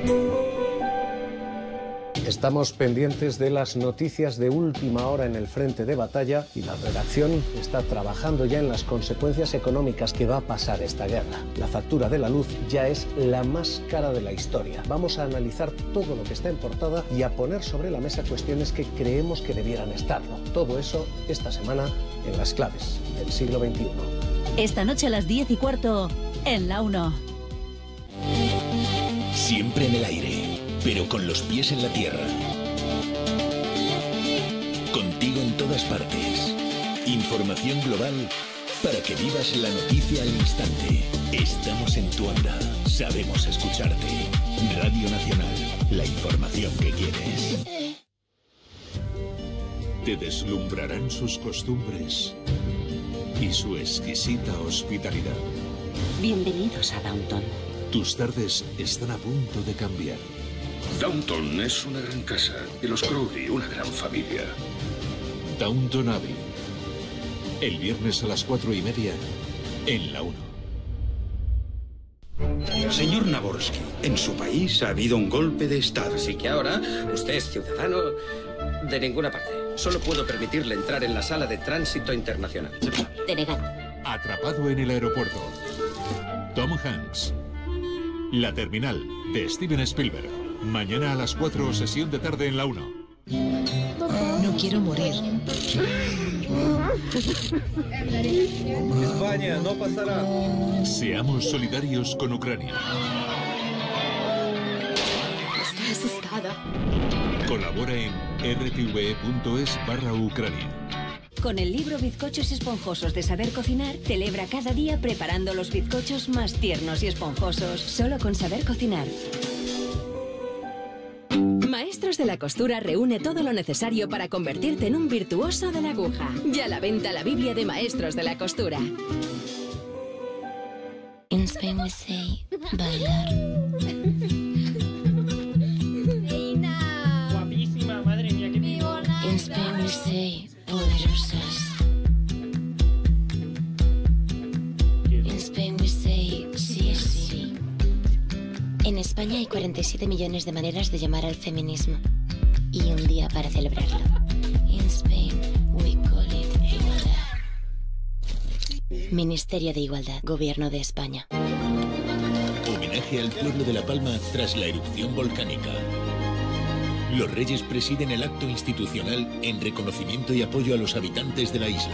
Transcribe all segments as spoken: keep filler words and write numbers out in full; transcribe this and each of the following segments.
Estamos pendientes de las noticias de última hora en el frente de batalla y la redacción está trabajando ya en las consecuencias económicas que va a pasar esta guerra. La factura de la luz ya es la más cara de la historia. Vamos a analizar todo lo que está en portada y a poner sobre la mesa cuestiones que creemos que debieran estarlo. Todo eso esta semana en Las Claves del siglo veintiuno. Esta noche a las diez y cuarto en La Uno. Siempre en el aire, pero con los pies en la tierra. Contigo en todas partes. Información global para que vivas la noticia al instante. Estamos en tu onda. Sabemos escucharte. Radio Nacional. La información que quieres. Te deslumbrarán sus costumbres y su exquisita hospitalidad. Bienvenidos a Downton. Tus tardes están a punto de cambiar. Downton es una gran casa y los Crowley una gran familia. Downton Abbey. El viernes a las cuatro y media en La Uno. Señor Naborsky, en su país ha habido un golpe de Estado. Así que ahora usted es ciudadano de ninguna parte. Solo puedo permitirle entrar en la sala de tránsito internacional. Denegado. Atrapado en el aeropuerto. Tom Hanks. La Terminal, de Steven Spielberg. Mañana a las cuatro, sesión de tarde en La Uno. No quiero morir. España no pasará. Seamos solidarios con Ucrania. Estoy asustada. Colabora en r t v e punto es barra Ucrania. Con el libro Bizcochos Esponjosos de Saber Cocinar, celebra cada día preparando los bizcochos más tiernos y esponjosos, solo con Saber Cocinar. Maestros de la Costura reúne todo lo necesario para convertirte en un virtuoso de la aguja. Ya a la venta la Biblia de Maestros de la Costura. In Spain we say bailar. Guapísima, madre mía, qué bien. In Spain we say poderosas. In Spain we say sí es sí. En España hay cuarenta y siete millones de maneras de llamar al feminismo. Y un día para celebrarlo. In Spain we call it igualdad. Ministerio de Igualdad, Gobierno de España. Homenaje al pueblo de La Palma tras la erupción volcánica. Los Reyes presiden el acto institucional en reconocimiento y apoyo a los habitantes de la isla.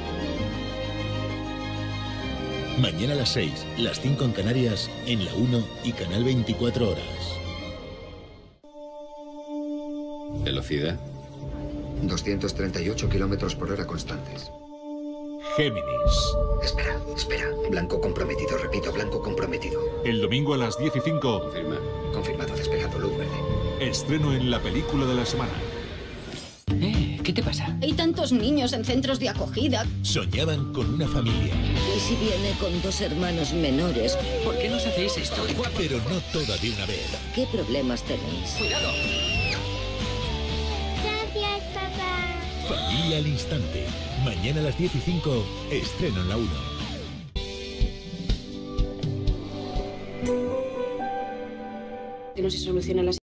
Mañana a las seis, las cinco en Canarias, en La Uno y Canal veinticuatro horas. ¿Velocidad? doscientos treinta y ocho kilómetros por hora constantes. Géminis. Espera, espera. Blanco comprometido, repito, blanco comprometido. El domingo a las diez y cinco. Confirma. Confirmado, despejado, luz verde. Estreno en la película de la semana. Eh, ¿qué te pasa? Hay tantos niños en centros de acogida. Soñaban con una familia. ¿Y si viene con dos hermanos menores? ¿Por qué nos hacéis esto? Pero no toda de una vez. ¿Qué problemas tenéis? ¡Cuidado! Gracias, papá. Familia al instante. Mañana a las diez y cinco, estreno en La Uno. Que no se soluciona la